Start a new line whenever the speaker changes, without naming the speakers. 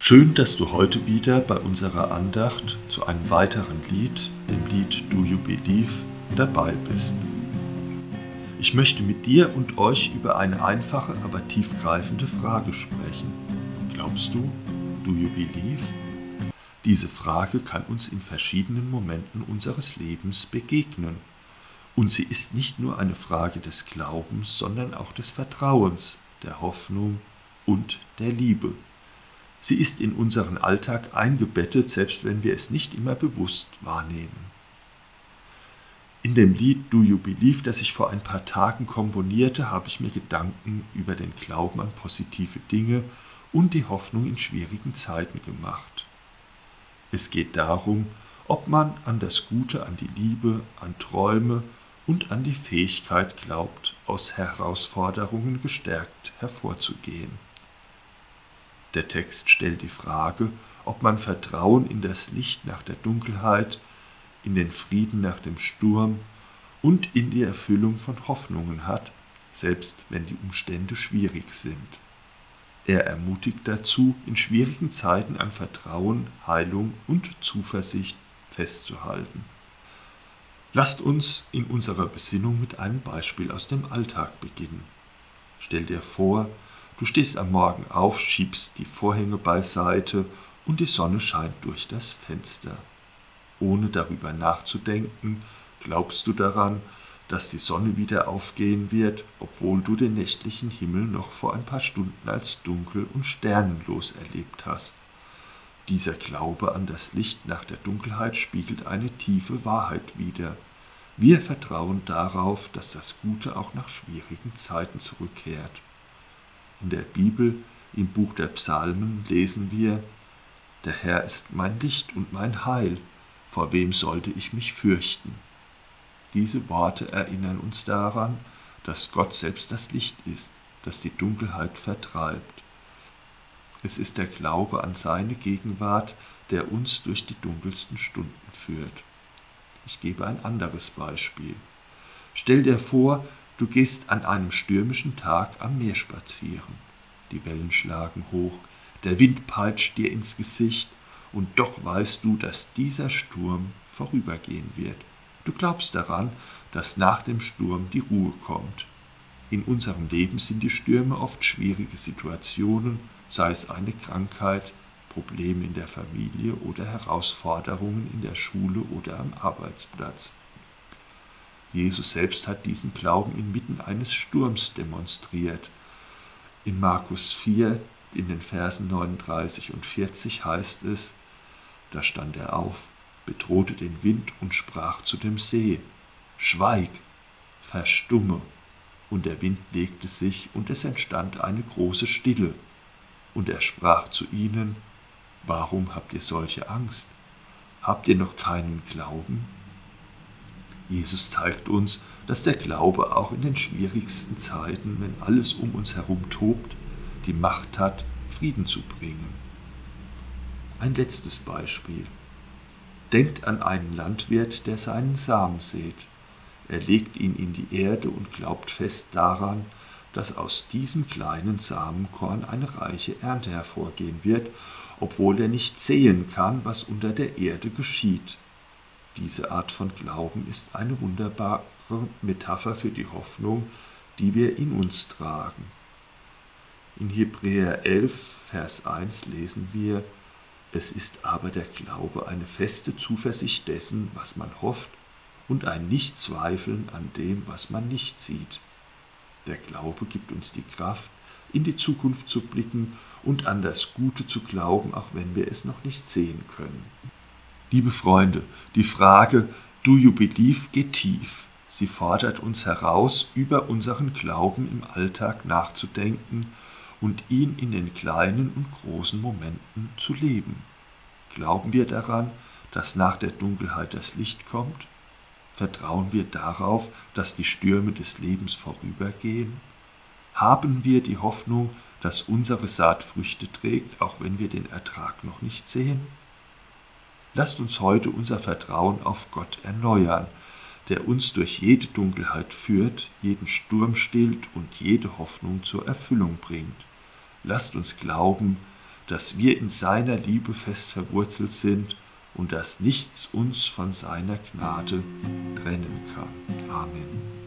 Schön, dass du heute wieder bei unserer Andacht zu einem weiteren Lied, dem Lied Do You Believe, dabei bist. Ich möchte mit dir und euch über eine einfache, aber tiefgreifende Frage sprechen. Glaubst du? Do you believe? Diese Frage kann uns in verschiedenen Momenten unseres Lebens begegnen. Und sie ist nicht nur eine Frage des Glaubens, sondern auch des Vertrauens, der Hoffnung und der Liebe. Sie ist in unseren Alltag eingebettet, selbst wenn wir es nicht immer bewusst wahrnehmen. In dem Lied Do You Believe, das ich vor ein paar Tagen komponierte, habe ich mir Gedanken über den Glauben an positive Dinge und die Hoffnung in schwierigen Zeiten gemacht. Es geht darum, ob man an das Gute, an die Liebe, an Träume und an die Fähigkeit glaubt, aus Herausforderungen gestärkt hervorzugehen. Der Text stellt die Frage, ob man Vertrauen in das Licht nach der Dunkelheit, in den Frieden nach dem Sturm und in die Erfüllung von Hoffnungen hat, selbst wenn die Umstände schwierig sind. Er ermutigt dazu, in schwierigen Zeiten an Vertrauen, Heilung und Zuversicht festzuhalten. Lasst uns in unserer Besinnung mit einem Beispiel aus dem Alltag beginnen. Stell dir vor, du stehst am Morgen auf, schiebst die Vorhänge beiseite und die Sonne scheint durch das Fenster. Ohne darüber nachzudenken, glaubst du daran, dass die Sonne wieder aufgehen wird, obwohl du den nächtlichen Himmel noch vor ein paar Stunden als dunkel und sternenlos erlebt hast. Dieser Glaube an das Licht nach der Dunkelheit spiegelt eine tiefe Wahrheit wider. Wir vertrauen darauf, dass das Gute auch nach schwierigen Zeiten zurückkehrt. In der Bibel, im Buch der Psalmen, lesen wir: Der Herr ist mein Licht und mein Heil, vor wem sollte ich mich fürchten? Diese Worte erinnern uns daran, dass Gott selbst das Licht ist, das die Dunkelheit vertreibt. Es ist der Glaube an seine Gegenwart, der uns durch die dunkelsten Stunden führt. Ich gebe ein anderes Beispiel. Stell dir vor, du gehst an einem stürmischen Tag am Meer spazieren. Die Wellen schlagen hoch, der Wind peitscht dir ins Gesicht und doch weißt du, dass dieser Sturm vorübergehen wird. Du glaubst daran, dass nach dem Sturm die Ruhe kommt. In unserem Leben sind die Stürme oft schwierige Situationen, sei es eine Krankheit, Probleme in der Familie oder Herausforderungen in der Schule oder am Arbeitsplatz. Jesus selbst hat diesen Glauben inmitten eines Sturms demonstriert. In Markus 4, in den Versen 39 und 40 heißt es: Da stand er auf, bedrohte den Wind und sprach zu dem See: Schweig, verstumme. Und der Wind legte sich, und es entstand eine große Stille. Und er sprach zu ihnen: Warum habt ihr solche Angst? Habt ihr noch keinen Glauben? Jesus zeigt uns, dass der Glaube auch in den schwierigsten Zeiten, wenn alles um uns herum tobt, die Macht hat, Frieden zu bringen. Ein letztes Beispiel. Denkt an einen Landwirt, der seinen Samen sät. Er legt ihn in die Erde und glaubt fest daran, dass aus diesem kleinen Samenkorn eine reiche Ernte hervorgehen wird, obwohl er nicht sehen kann, was unter der Erde geschieht. Diese Art von Glauben ist eine wunderbare Metapher für die Hoffnung, die wir in uns tragen. In Hebräer 11, Vers 1 lesen wir: Es ist aber der Glaube eine feste Zuversicht dessen, was man hofft, und ein Nichtzweifeln an dem, was man nicht sieht. Der Glaube gibt uns die Kraft, in die Zukunft zu blicken und an das Gute zu glauben, auch wenn wir es noch nicht sehen können. Liebe Freunde, die Frage Do you believe geht tief. Sie fordert uns heraus, über unseren Glauben im Alltag nachzudenken und ihn in den kleinen und großen Momenten zu leben. Glauben wir daran, dass nach der Dunkelheit das Licht kommt? Vertrauen wir darauf, dass die Stürme des Lebens vorübergehen? Haben wir die Hoffnung, dass unsere Saat Früchte trägt, auch wenn wir den Ertrag noch nicht sehen? Lasst uns heute unser Vertrauen auf Gott erneuern, der uns durch jede Dunkelheit führt, jeden Sturm stillt und jede Hoffnung zur Erfüllung bringt. Lasst uns glauben, dass wir in seiner Liebe fest verwurzelt sind und dass nichts uns von seiner Gnade trennen kann. Amen.